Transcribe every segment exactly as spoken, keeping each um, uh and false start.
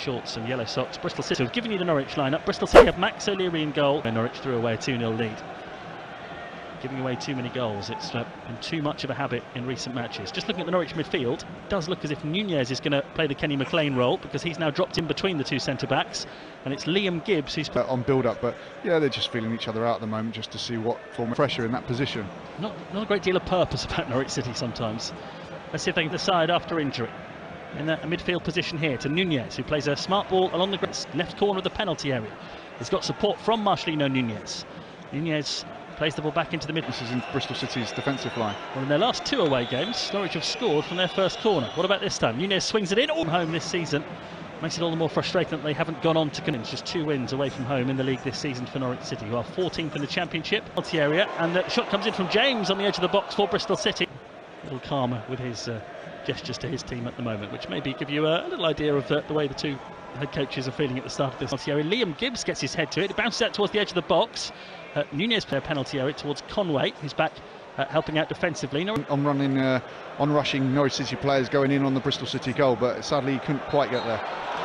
shorts and yellow socks. Bristol City have given you the Norwich lineup. Bristol City have Max O'Leary in goal. And Norwich threw away a two nil lead. Giving away too many goals. It's uh, been too much of a habit in recent matches. Just looking at the Norwich midfield, it does look as if Nunez is going to play the Kenny McLean role, because he's now dropped in between the two centre-backs, and it's Liam Gibbs who's uh, on build-up, but yeah, they're just feeling each other out at the moment just to see what form of pressure in that position. Not, not a great deal of purpose about Norwich City sometimes. Let's see if they can decide after injury. In a midfield position here to Nunez, who plays a smart ball along the left corner of the penalty area. He's got support from Marcelino Nunez. Nunez plays the ball back into the mid. This is in Bristol City's defensive line. Well, in their last two away games, Norwich have scored from their first corner. What about this time? Nunez swings it in all home this season. Makes it all the more frustrating that they haven't gone on to It's just two wins away from home in the league this season for Norwich City, who are fourteenth in the Championship. Penalty area, and the shot comes in from James on the edge of the box for Bristol City. A little calmer with his uh, gestures to his team at the moment, which maybe give you a, a little idea of the, the way the two head coaches are feeling at the start of this penalty area. Liam Gibbs gets his head to it. It bounces out towards the edge of the box. Uh, Nunez play a penalty area towards Conway, who's back uh, helping out defensively. No on running, uh, on rushing Norwich City players going in on the Bristol City goal, but sadly he couldn't quite get there.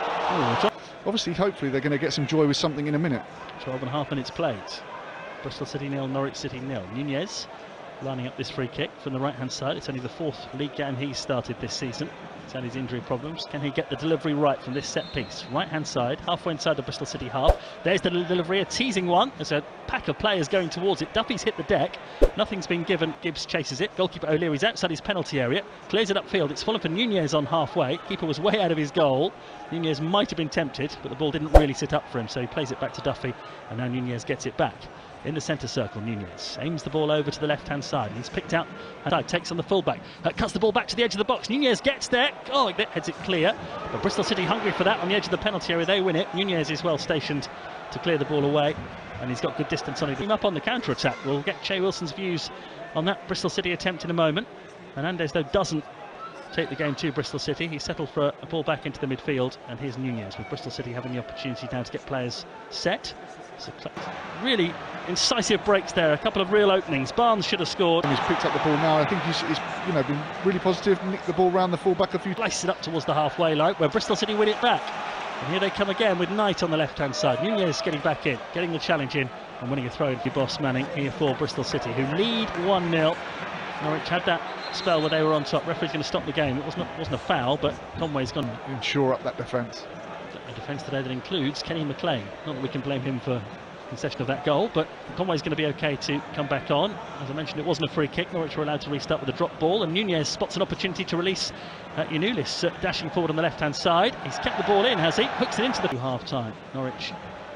Oh, Obviously, hopefully they're going to get some joy with something in a minute. twelve and a half minutes played. Bristol City nil, Norwich City nil. Nunez lining up this free kick from the right hand side. It's only the fourth league game he's started this season. He's had his injury problems. Can he get the delivery right from this set piece? Right hand side, halfway inside the Bristol City half. There's the delivery, a teasing one. There's a pack of players going towards it. Duffy's hit the deck. Nothing's been given. Gibbs chases it. Goalkeeper O'Leary's outside his penalty area. Clears it upfield. It's fallen for Nunez on halfway. Keeper was way out of his goal. Nunez might have been tempted, but the ball didn't really sit up for him, so he plays it back to Duffy, and now Nunez gets it back. In the centre circle, Nunez aims the ball over to the left-hand side. He's picked out and takes on the fullback. Uh, cuts the ball back to the edge of the box. Nunez gets there. Oh, that heads it clear. But Bristol City hungry for that on the edge of the penalty area. They win it. Nunez is well stationed to clear the ball away, and he's got good distance on it. Team up on the counter-attack. We'll get Che Wilson's views on that Bristol City attempt in a moment. Hernandez, though, doesn't take the game to Bristol City. He settled for a, a ball back into the midfield, and here's Nunez, with Bristol City having the opportunity now to get players set. So really incisive breaks there, a couple of real openings. Barnes should have scored. And he's picked up the ball now. I think he's, he's you know, been really positive, nicked the ball round the full-back a few times. Slices it up towards the halfway line, where Bristol City win it back. And here they come again with Knight on the left-hand side. Nunez getting back in, getting the challenge in, and winning a throw in for Boss Manning here for Bristol City, who lead one nil. Norwich had that spell where they were on top. Referee's going to stop the game. It wasn't, wasn't a foul, but Conway's gone. And shore up that defence. A defence today that includes Kenny McLean. Not that we can blame him for concession of that goal, but Conway's going to be okay to come back on. As I mentioned, it wasn't a free kick. Norwich were allowed to restart with a drop ball, and Nunez spots an opportunity to release uh, Yanulis uh, dashing forward on the left-hand side. He's kept the ball in, has he? Hooks it into the half-time. Norwich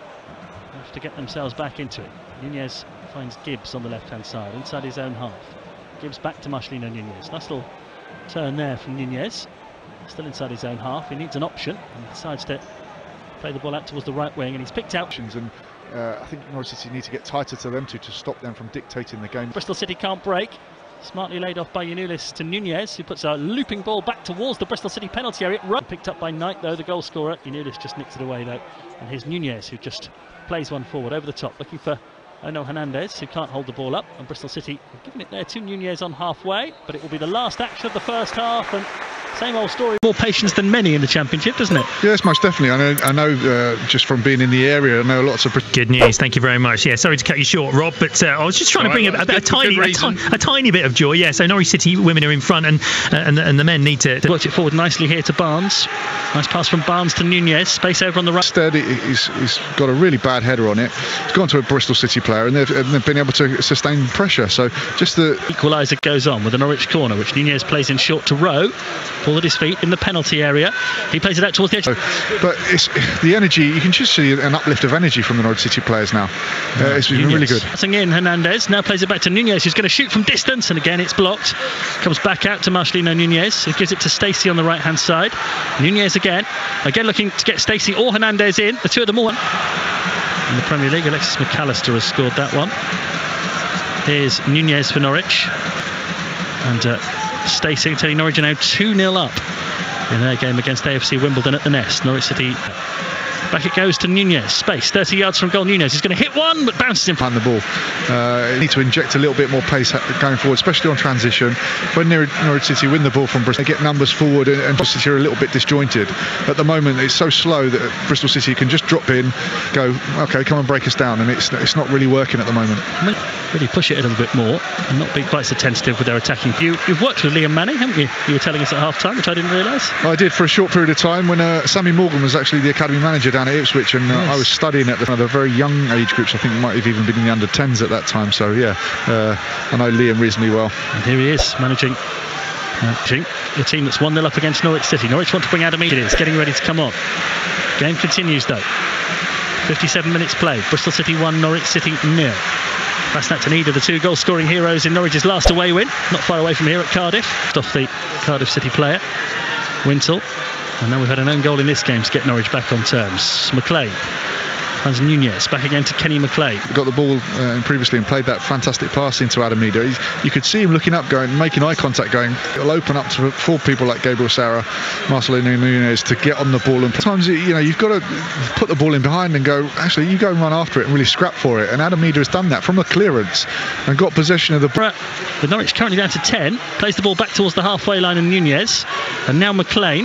have to get themselves back into it. Nunez finds Gibbs on the left-hand side, inside his own half. Gibbs back to Marcelino Nunez. Nice little turn there from Nunez. Still inside his own half. He needs an option, and decides to play the ball out towards the right wing, and he's picked out. And uh, I think Norwich City need to get tighter to them two to stop them from dictating the game. Bristol City can't break. Smartly laid off by Yanulis to Nunez, who puts a looping ball back towards the Bristol City penalty area. Run picked up by Knight, though, the goal scorer. Yanulis just nicks it away, though. And here's Nunez, who just plays one forward over the top, looking for Ono Hernandez, who can't hold the ball up. And Bristol City have given it there to Nunez on halfway, but it will be the last action of the first half. And same old story. More patience than many in the Championship, doesn't it? Yes, most definitely. I know, I know uh, just from being in the area, I know lots of... Good news, thank you very much. Yeah, sorry to cut you short, Rob, but uh, I was just trying to bring a, a, a, tiny, a, ti a tiny bit of joy. Yeah, so Norwich City women are in front, and uh, and, the, and the men need to... to Worked it forward nicely here to Barnes. Nice pass from Barnes to Nunez. Space over on the right. Instead, he's, he's got a really bad header on it. It's gone to a Bristol City player, and they've, and they've been able to sustain pressure. So just the... Equaliser goes on with the Norwich corner, which Nunez plays in short to Rowe. Ball at his feet in the penalty area. He plays it out towards the edge. But it's the energy, you can just see an uplift of energy from the Norwich City players now. Uh, it's been really good. Passing in, Hernandez now plays it back to Nunez, who's going to shoot from distance, and again it's blocked. Comes back out to Marcelino Nunez, who gives it to Stacey on the right hand side. Nunez again, again looking to get Stacey or Hernandez in. The two of them all. In the Premier League, Alexis McAllister has scored that one. Here's Nunez for Norwich, and uh, Stacey telling Norwich are now two nil up in their game against A F C Wimbledon at the Nest. Norwich City Back it goes to Nunez. Space, thirty yards from goal. Nunez is going to hit one, but bounces in. And the ball. Uh, need to inject a little bit more pace going forward, especially on transition. When Norwich City win the ball from Bristol, they get numbers forward, and, and Bristol City are a little bit disjointed. At the moment, it's so slow that Bristol City can just drop in, go, okay, come and break us down, and it's it's not really working at the moment. Really push it a little bit more and not be quite so tentative with their attacking. You, you've worked with Liam Manning, haven't you? You were telling us at half time, which I didn't realise. I did for a short period of time when uh, Sammy Morgan was actually the academy manager down at Ipswich, and uh, yes. I was studying at the, the very young age groups. I think it might have even been in the under tens at that time. So yeah, uh, I know Liam reasonably well. And here he is managing. Managing the team that's one nil up against Norwich City. Norwich want to bring Adam Idah. It is getting ready to come on. Game continues though. fifty-seven minutes played. Bristol City one, Norwich City nil. Fasnacht and Idah, the two goal scoring heroes in Norwich's last away win. Not far away from here at Cardiff. Off the Cardiff City player, Wintle. And now we've had an own goal in this game to get Norwich back on terms. McLean finds Nunez, back again to Kenny McLean. Got the ball uh, previously and played that fantastic pass into Adam Idah. He's, you could see him looking up, going, making eye contact, going, it'll open up to four people like Gabriel Sara, Marcelino Nunez to get on the ball. And sometimes, you know, you've got to put the ball in behind and go, actually, you go and run after it and really scrap for it. And Adam Idah has done that from a clearance and got possession of the ball. With Norwich currently down to ten, plays the ball back towards the halfway line and Nunez. And now McLean.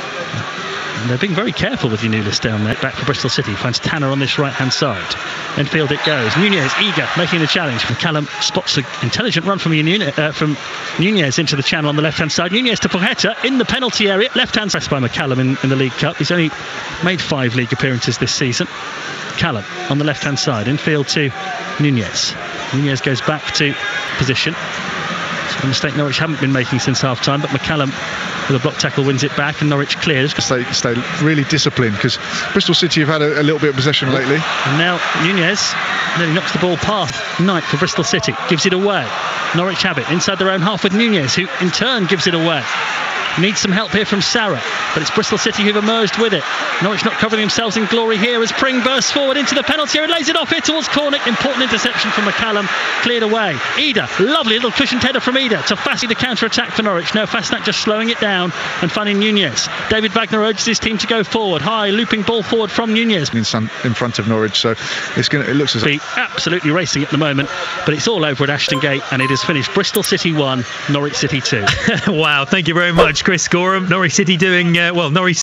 And they're being very careful with Yanulis down there. Back for Bristol City. Finds Tanner on this right-hand side. Infield it goes. Nunez eager, making the challenge. McCallum spots an intelligent run from, Nunez, uh, from Nunez into the channel on the left-hand side. Nunez to Pojeta in the penalty area. Left-hand side by McCallum in, in the League Cup. He's only made five league appearances this season. McCallum on the left-hand side. Infield to Nunez. Nunez goes back to position. It's a mistake Norwich haven't been making since half-time, but McCallum with a block tackle wins it back and Norwich clears. Stay, stay really disciplined, because Bristol City have had a, a little bit of possession lately. And now Nunez nearly knocks the ball past Knight for Bristol City, gives it away. Norwich have it inside their own half with Nunez, who in turn gives it away. Needs some help here from Sara, but it's Bristol City who've emerged with it. Norwich not covering themselves in glory here as Pring bursts forward into the penalty area, lays it off here towards Cornick. Important interception from McCallum, cleared away. Idah, lovely little cushioned header from Idah to Fassi, the counter-attack for Norwich. No, Fasnacht just slowing it down and finding Nunez. David Wagner urges his team to go forward. High, looping ball forward from Nunez. In, sun, in front of Norwich, so it's going. It looks as be absolutely racing at the moment, but it's all over at Ashton Gate, and it is finished. Bristol City one, Norwich City two. Wow, thank you very much, Chris Gorham. Norwich City doing uh, well. Norwich